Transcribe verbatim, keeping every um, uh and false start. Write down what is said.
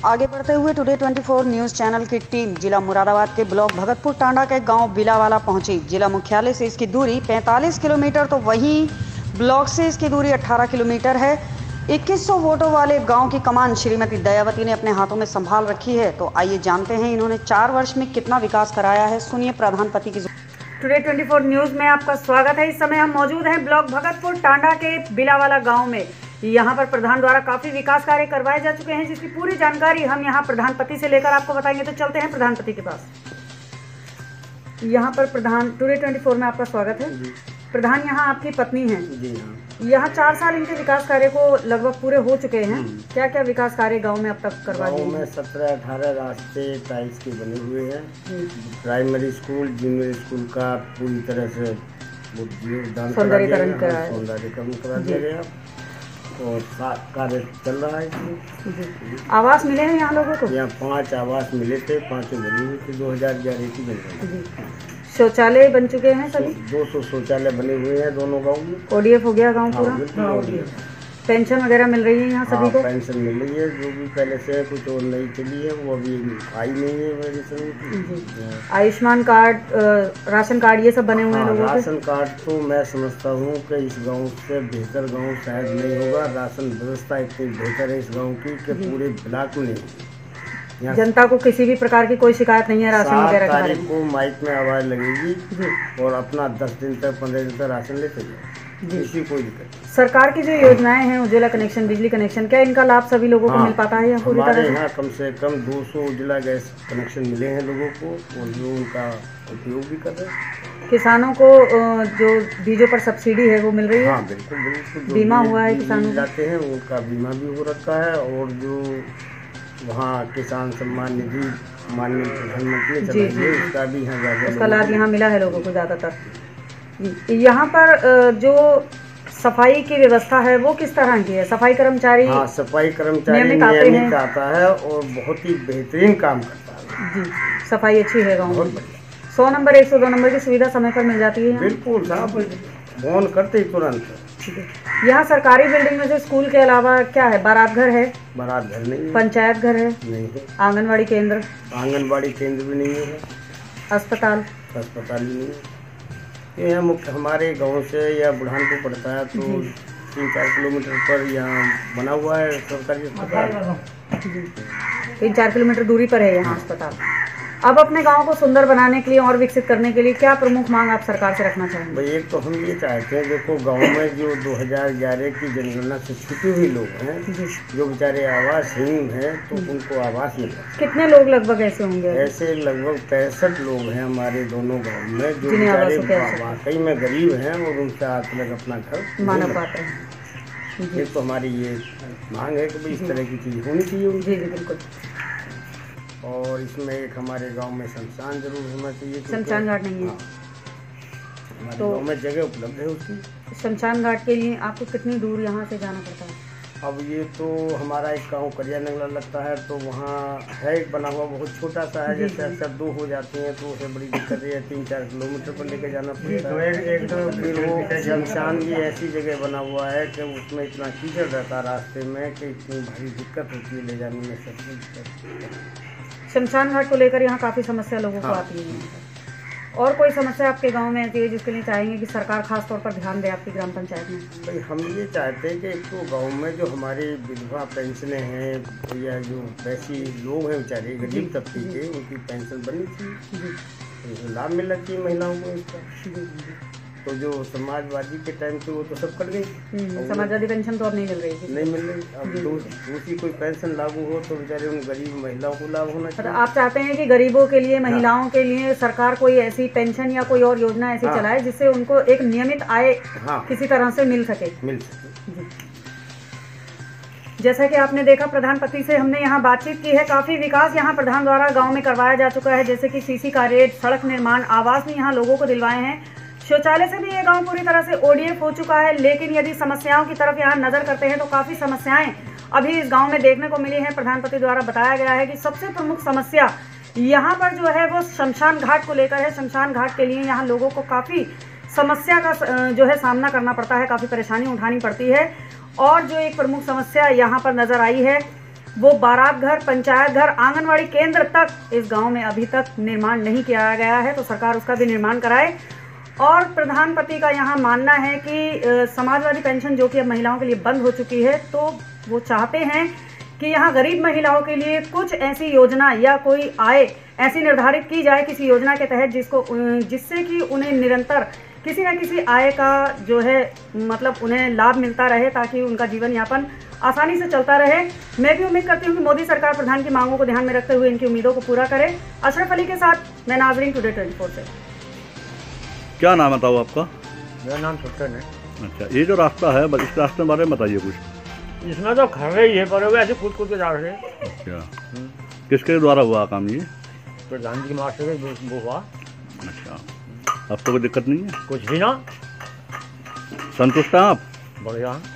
आगे बढ़ते हुए टुडे चौबीस न्यूज़ चैनल की टीम जिला मुरादाबाद के ब्लॉक भगतपुर टांडा के गांव बिलावाला पहुंची। जिला मुख्यालय से इसकी दूरी पैंतालीस किलोमीटर तो वहीं ब्लॉक से इसकी दूरी अठारह किलोमीटर है। इक्कीस सौ वोटों वाले गांव की कमान श्रीमती दयावती ने अपने हाथों में संभाल रखी है। तो आइए जानते हैं इन्होंने चार वर्ष में कितना विकास कराया है। सुनिए प्रधानपति की। टुडे चौबीस न्यूज़ में आपका स्वागत है। इस समय हम मौजूद हैं ब्लॉक भगतपुर टांडा के बिलावाला गाँव में। यहाँ पर प्रधान द्वारा काफ़ी विकास कार्य करवाए जा चुके हैं, जिसकी पूरी जानकारी हम यहाँ प्रधानपति से लेकर आपको बताएंगे। तो चलते हैं प्रधानपति के पास। यहाँ पर प्रधान टुडे चौबीस में आपका स्वागत है। प्रधान, यहाँ आपकी पत्नी हैं। जी हाँ। यहाँ चार साल इनके विकास कार्य को लगभग पूरे हो चुके हैं। क्या क्या विकास कार्य गांव में अब तक करवा दिए? गाँव में सत्रह अठारह रास्ते टाइल्स के बने हुए हैं। प्राइमरी स्कूल, जूनियर स्कूल का पूरी तरह से सौंदर्यीकरण करा सौंदर्यीकरण करा दिया गया और कार्य चल रहा है इसमें। आवास मिले हैं यहाँ लोगों को? यहाँ पांच आवास मिले थे, पांचों बनी हुई थी। दो हजार ग्यारह की बन गई। शौचालय बन चुके हैं सभी? दो सौ शौचालय बने हुए हैं दोनों गाँव में। ओडीएफ हो गया गाँव पूरा? पेंशन वगैरह मिल रही है यहाँ सभी को? पेंशन मिल रही है, जो भी पहले से कुछ और नई चली है वो अभी आई नहीं है मेरे से। आयुष्मान कार्ड, राशन कार्ड, ये सब बने हुए हैं लोगों के? राशन कार्ड तो मैं समझता हूँ कि इस गांव से बेहतर गांव शायद नहीं होगा। राशन व्यवस्था इतनी बेहतर है इस गांव की कि पूरे ब्लॉक में नहीं। जनता को किसी भी प्रकार की कोई शिकायत नहीं है राशन वगैरह सात तारीख को माइक में आवाज लगेगी और अपना दस दिन तक पंद्रह दिन तक राशन लेते जाए, किसी कोई दिक्कत। सरकार की जो योजनाएं हैं, उज्ज्वला कनेक्शन, बिजली कनेक्शन, क्या इनका लाभ सभी लोगों को हाँ, मिल पाता है या पूरी तरह से? यहाँ कम से कम दो सौ उज्ज्वला गैस कनेक्शन मिले हैं लोगों को और जो उनका उपयोग भी कर रहे हैं। किसानों को जो बीजों पर सब्सिडी है वो मिल रही है? हाँ बिल्कुल बिल्कुल। बीमा हुआ है किसानों जाते हैं उनका बीमा भी हो रखा है और जो वहाँ किसान सम्मान निधि माननीय प्रधानमंत्री चलाएंगे उसका भी यहाँ ज़्यादा उसका लाभ यहाँ मिला है लोगों को ज़्यादातर। यहाँ पर जो सफाई की व्यवस्था है वो किस तरह की है? सफाई कर्मचारी? हाँ, सफाई कर्मचारी नियमित आता है और बहुत ही बेहतरीन काम करता है। जी, सफाई अच्छी है गाँव में। सौ नंबर एक सौ दो नंबर की सुविधा समय पर मिल जाती है? बिल्कुल साहब, फोन करते ही तुरंत। यहाँ सरकारी बिल्डिंग में से स्कूल के अलावा क्या है? बारात घर है? बारात घर नहीं है। पंचायत घर है? नहीं है। आंगनवाड़ी केंद्र? आंगनवाड़ी केंद्र भी नहीं है। अस्पताल? अस्पताल भी नहीं है। ये मुख्य हमारे गांव से या बुढ़ानपुर पड़ता है तो तीन चार किलोमीटर पर यहाँ बना हुआ है सरकारी अस्पताल। तीन चार किलोमीटर दूरी पर है यहाँ अस्पताल। अब अपने गांव को सुंदर बनाने के लिए और विकसित करने के लिए क्या प्रमुख मांग आप सरकार से रखना चाहेंगे? भाई एक तो हम ये चाहते हैं, देखो गांव में जो दो हज़ार ग्यारह की जनगणना से छूटे हुए लोग हैं, जो बेचारे आवासहीन हैं, तो उनको आवास मिल रहा है। कितने लोग लगभग ऐसे होंगे? ऐसे लगभग पैंसठ लोग हैं हमारे दोनों गाँव में जो बेचारे वाकई में गरीब हैं और उनसे आज तक अपना घर माना पाते हैं। ये तो हमारी ये मांग है कि भाई इस तरह की चीज़ होनी चाहिए। जी जी बिल्कुल। और इसमें एक हमारे गांव में शमशान जरूर होना चाहिए। शमशान घाट नहीं है? हाँ। हमारे तो गांव में जगह उपलब्ध है उसकी। शमशान घाट के लिए आपको कितनी दूर यहाँ से जाना पड़ता है? अब ये तो हमारा एक गांव करिया नगला लगता है, तो वहाँ है एक बना हुआ बहुत छोटा सा है। जैसे अक्सर दो हो जाती हैं तो उसे बड़ी दिक्कत है, तीन चार किलोमीटर पर लेकर जाना पड़ता है। एक तो फिर वो शमशान भी ऐसी जगह बना हुआ है कि उसमें इतना कीचड़ रहता है रास्ते में कि इतनी भारी दिक्कत होती है ले जाने में सब दिक्कत। शमशान घाट को लेकर यहाँ काफ़ी समस्या लोगों को आती है। और कोई समस्या आपके गांव में आती है जिसके लिए चाहेंगे कि सरकार खास तौर पर ध्यान दे आपकी ग्राम पंचायत में? भाई हम ये चाहते हैं कि एक तो गांव में जो हमारी विधवा पेंशनें हैं या जो वैसी लोग हैं बेचारे गरीब तबके के, उनकी पेंशन बनी थी, लाभ मिलना चाहिए महिलाओं को इसका। तो जो समाजवादी के टाइम से वो तो सब कट गई। समाजवादी पेंशन तो अब नहीं मिल रही है? नहीं मिल रही। अब दूसरी कोई पेंशन लागू हो तो बेचारे उन गरीब महिलाओं को लाभ होना चाहिए। आप चाहते हैं कि गरीबों के लिए, महिलाओं के लिए सरकार कोई ऐसी पेंशन या कोई और योजना ऐसी चलाए जिससे उनको एक नियमित आय किसी तरह से मिल सके? मिल सके। जैसा कि आपने देखा, प्रधानपति से हमने यहाँ बातचीत की है। काफ़ी विकास यहाँ प्रधान द्वारा गाँव में करवाया जा चुका है, जैसे कि सीसी का रेट, सड़क निर्माण, आवास भी यहाँ लोगों को दिलवाए हैं। शौचालय से भी ये गांव पूरी तरह से ओडीएफ हो चुका है। लेकिन यदि समस्याओं की तरफ यहाँ नज़र करते हैं तो काफ़ी समस्याएं अभी इस गांव में देखने को मिली हैं। प्रधानपति द्वारा बताया गया है कि सबसे प्रमुख समस्या यहाँ पर जो है वो शमशान घाट को लेकर है। शमशान घाट के लिए यहाँ लोगों को काफ़ी समस्या का जो है सामना करना पड़ता है, काफ़ी परेशानी उठानी पड़ती है। और जो एक प्रमुख समस्या यहाँ पर नज़र आई है वो बारात घर, पंचायत घर, आंगनवाड़ी केंद्र तक इस गांव में अभी तक निर्माण नहीं किया गया है, तो सरकार उसका भी निर्माण कराए। और प्रधानपति का यहाँ मानना है कि समाजवादी पेंशन जो कि अब महिलाओं के लिए बंद हो चुकी है, तो वो चाहते हैं कि यहाँ गरीब महिलाओं के लिए कुछ ऐसी योजना या कोई आय ऐसी निर्धारित की जाए किसी योजना के तहत, जिसको जिससे कि उन्हें निरंतर किसी न किसी आय का जो है मतलब उन्हें लाभ मिलता रहे, ताकि उनका जीवन यापन आसानी से चलता रहे। मैं भी उम्मीद करती हूँ कि मोदी सरकार प्रधान की मांगों को ध्यान में रखते हुए इनकी उम्मीदों को पूरा करे। अशरफ अली के साथ मैं नाजरीन, टुडे ट्वेंटी फोर से। क्या नाम बताओ आपका? मेरा नाम छुट्टन है। अच्छा, ये जो रास्ता है, इस रास्ते के बारे में बताइए कुछ। इसमें तो खड़े ही है, पर वो ऐसे कूद कूद के जा रहे हैं। अच्छा, किसके द्वारा हुआ काम ये? प्रधान जी के मास्टर के वो हुआ। अच्छा, अब तो कोई दिक्कत नहीं है? कुछ भी ना। संतुष्ट हैं आप? बढ़िया।